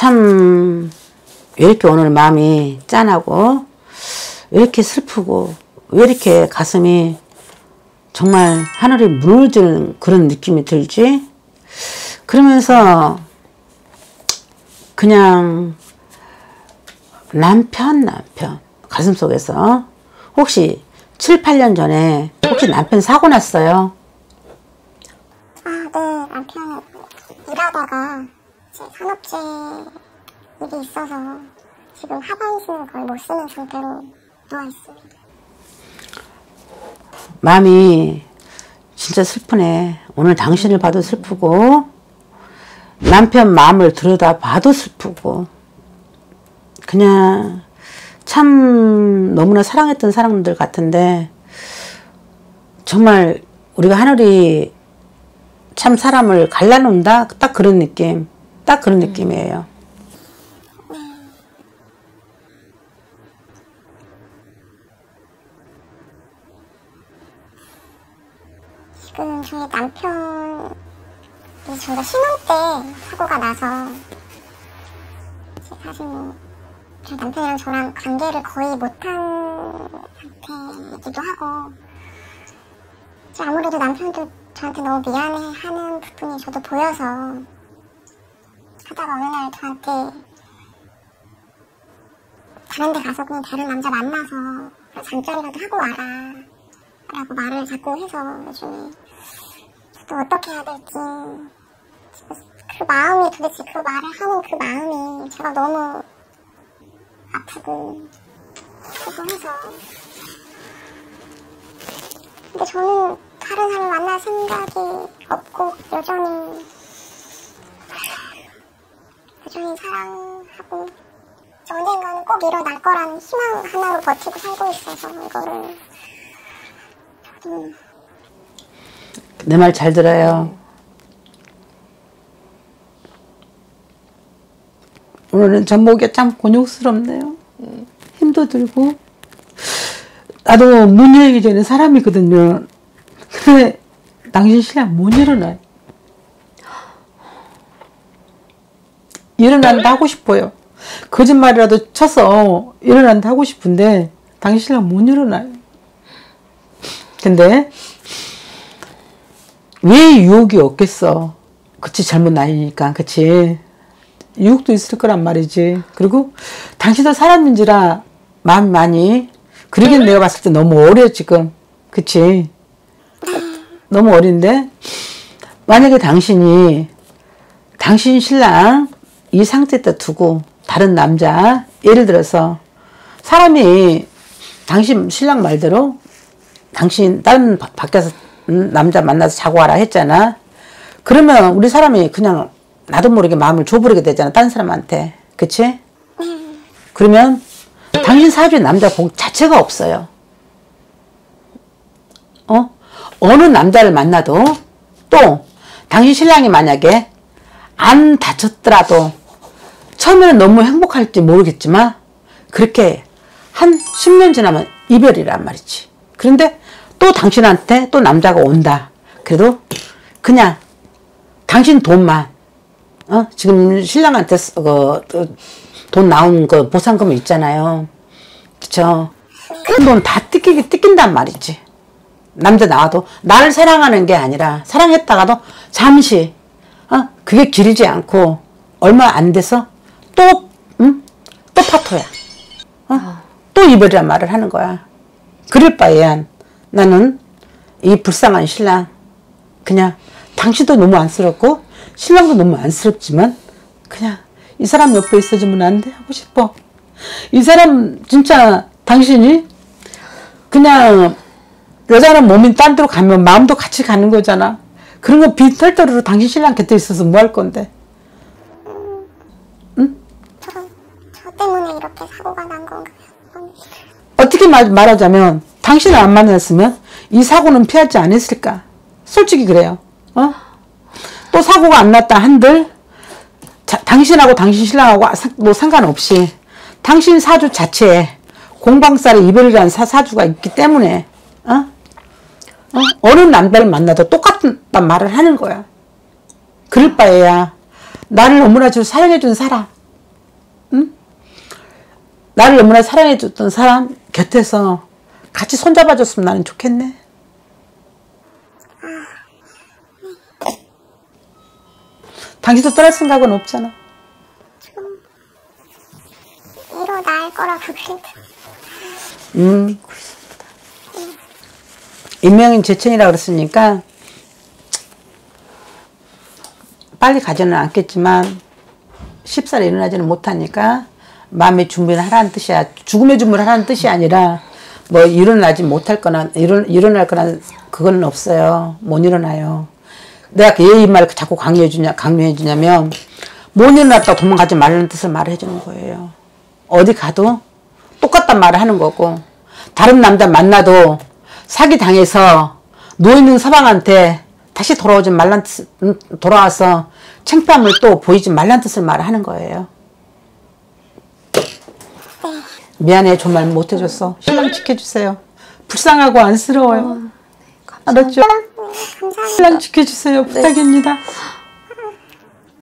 참 왜 이렇게 오늘 마음이 짠하고 왜 이렇게 슬프고 왜 이렇게 가슴이 정말 하늘이 무너지는 그런 느낌이 들지? 그러면서 그냥 남편 가슴속에서 혹시 7, 8년 전에 혹시 남편 사고 났어요? 아, 네. 남편 일하다가 이제 산업재 일이 있어서 지금 하반신을 거의 못 쓰는 상태로 누워있습니다. 마음이 진짜 슬프네. 오늘 당신을 봐도 슬프고 남편 마음을 들여다봐도 슬프고 그냥 참 너무나 사랑했던 사람들 같은데 정말 우리가 하늘이 참 사람을 갈라놓는다? 딱 그런 느낌. 딱 그런 느낌이에요. 지금 저희 남편이 저희가 신혼 때 사고가 나서 사실 뭐 저희 남편이랑 저랑 관계를 거의 못한 상태이기도 하고 아무래도 남편도 저한테 너무 미안해하는 부분이 저도 보여서 하다가 어느 날 저한테 다른 데 가서 그냥 다른 남자 만나서 잠자리라도 하고 와라 라고 말을 자꾸 해서 요즘에 저도 어떻게 해야 될지 그 마음이 도대체 그 말을 하는 그 마음이 제가 너무 아프고 해서 근데 저는 다른 사람을 만날 생각이 없고 여전히 사랑하고 언젠가는 꼭 일어날 거라는 희망 하나로 버티고 살고 있어서 이거를 저도 내 말 잘 들어요. 오늘은 전목이 참 곤욕스럽네요. 힘도 들고 나도 문 열기 전에 사람이거든요. 근데 당신 신랑 못 일어나요. 일어난다 하고 싶어요. 거짓말이라도 쳐서 일어난다 하고 싶은데 당신 신랑 못 일어나요. 근데 왜 유혹이 없겠어. 그치, 젊은 나이니까. 그치. 유혹도 있을 거란 말이지. 그리고 당신도 사람인지라 마음이 많이 그러긴 내가 봤을 때 너무 어려 지금. 그치. 너무 어린데 만약에 당신이 당신 신랑 이 상태에다 두고 다른 남자 예를 들어서 사람이 당신 신랑 말대로 당신 다른 밖에서 남자 만나서 자고 와라 했잖아. 그러면 우리 사람이 그냥 나도 모르게 마음을 줘버리게 되잖아. 다른 사람한테. 그치? 그러면 당신 사주에 남자 복 자체가 없어요. 어느 남자를 만나도 또 당신 신랑이 만약에 안 다쳤더라도 처음에는 너무 행복할지 모르겠지만 그렇게 한 10년 지나면 이별이란 말이지. 그런데 또 당신한테 또 남자가 온다. 그래도 그냥 당신 돈만 지금 신랑한테 돈 나온 거 보상금 있잖아요. 그쵸? 그 돈 다 뜯긴단 말이지. 남자 나와도 나를 사랑하는 게 아니라 사랑했다가도 잠시 그게 길지 않고 얼마 안 돼서 또 파토야. 또 이별이란 말을 하는 거야. 그럴 바에야 나는 이 불쌍한 신랑 그냥 당신도 너무 안쓰럽고 신랑도 너무 안쓰럽지만 그냥 이 사람 옆에 있어주면 안 돼 하고 싶어. 이 사람 진짜 당신이 그냥 여자는 몸이 딴 데로 가면 마음도 같이 가는 거잖아. 그런 거 빈털터리로 당신 신랑 곁에 있어서 뭐 할 건데? 응? 저 때문에 이렇게 사고가 난 건가요? 어떻게 말하자면 당신을 안 만났으면 이 사고는 피하지 않았을까? 솔직히 그래요. 또 사고가 안 났다 한들 당신하고 당신 신랑하고 뭐 상관없이 당신 사주 자체에 공방살에 이별이라는 사주가 있기 때문에 어느 남자를 만나도 똑같은 말을 하는 거야. 그럴 바에야 나를 너무나 사랑해준 사람 나를 너무나 사랑해줬던 사람 곁에서 같이 손잡아줬으면 나는 좋겠네. 당신도 떠날 생각은 없잖아. 일어날 거라고 그랬는데. 인명인 제천이라고 그랬으니까 빨리 가지는 않겠지만 쉽사리 일어나지는 못하니까 마음의 준비를 하라는 뜻이야. 죽음의 준비를 하라는 뜻이 아니라 뭐 일어나지 못할 거나 일어날 거나 그건 없어요. 못 일어나요. 내가 이 말을 자꾸 강요해주냐면 못 일어났다고 도망가지 말라는 뜻을 말해주는 거예요. 어디 가도 똑같단 말을 하는 거고, 다른 남자 만나도 사기당해서 누워있는 서방한테 다시 돌아오지 말란 뜻, 돌아와서 창피함을 또 보이지 말란 뜻을 말하는 거예요. 미안해, 정말 못해줬어. 신랑 지켜주세요. 불쌍하고 안쓰러워요. 알았죠? 신랑 지켜주세요. 부탁입니다.